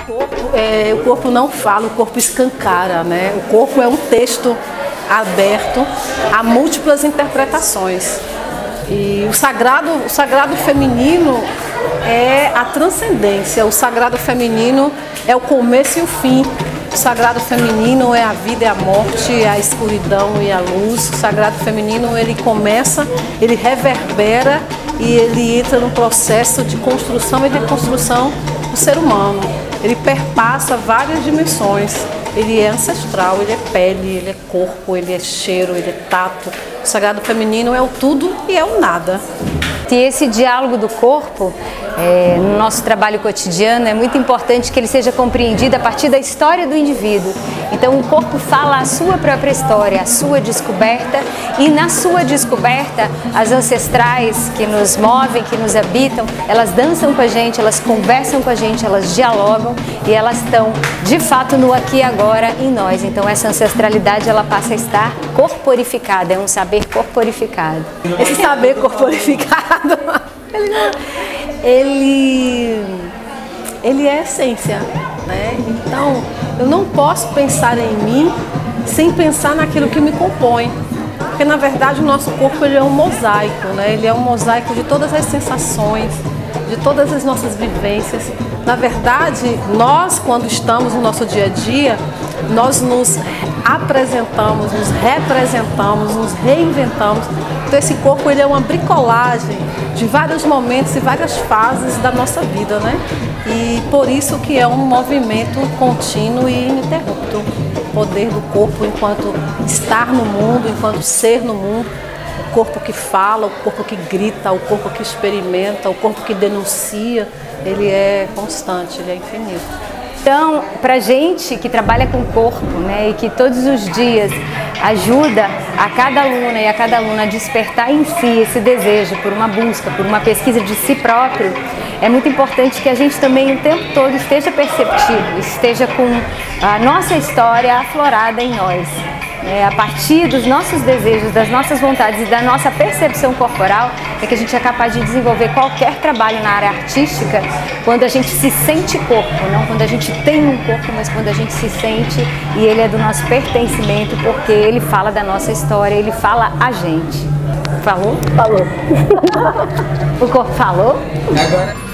O corpo não fala, o corpo escancara, né? O corpo é um texto aberto a múltiplas interpretações. E o sagrado feminino é a transcendência, o sagrado feminino é o começo e o fim. O sagrado feminino é a vida e a morte, é a escuridão e a luz. O sagrado feminino, ele começa, ele reverbera e ele entra no processo de construção e deconstrução do ser humano. Ele perpassa várias dimensões. Ele é ancestral, ele é pele, ele é corpo, ele é cheiro, ele é tato. O sagrado feminino é o tudo e é o nada. E esse diálogo do corpo, no nosso trabalho cotidiano, é muito importante que ele seja compreendido a partir da história do indivíduo. Então o corpo fala a sua própria história, a sua descoberta, e na sua descoberta as ancestrais que nos movem, que nos habitam, elas dançam com a gente, elas conversam com a gente, elas dialogam e elas estão de fato no aqui e agora em nós. Então essa ancestralidade, ela passa a estar corporificada, é um saber corporificado. Esse saber corporificado, ele é essência, né? Então, eu não posso pensar em mim sem pensar naquilo que me compõe. Porque, na verdade, o nosso corpo, ele é um mosaico, né? Ele é um mosaico de todas as sensações, de todas as nossas vivências. Na verdade, nós, quando estamos no nosso dia a dia, nós nos apresentamos, nos representamos, nos reinventamos. Então esse corpo, ele é uma bricolagem de vários momentos e várias fases da nossa vida, né? E por isso que é um movimento contínuo e ininterrupto. O poder do corpo enquanto estar no mundo, enquanto ser no mundo. O corpo que fala, o corpo que grita, o corpo que experimenta, o corpo que denuncia, ele é constante, ele é infinito. Então, para gente que trabalha com o corpo, né, e que todos os dias ajuda a cada aluna e a cada aluna a despertar em si esse desejo por uma busca, por uma pesquisa de si próprio, é muito importante que a gente também o tempo todo esteja perceptivo, esteja com a nossa história aflorada em nós. A partir dos nossos desejos, das nossas vontades e da nossa percepção corporal é que a gente é capaz de desenvolver qualquer trabalho na área artística quando a gente se sente corpo, não quando a gente tem um corpo, mas quando a gente se sente e ele é do nosso pertencimento, porque ele fala da nossa história, ele fala a gente. Falou? Falou. O corpo falou? Agora...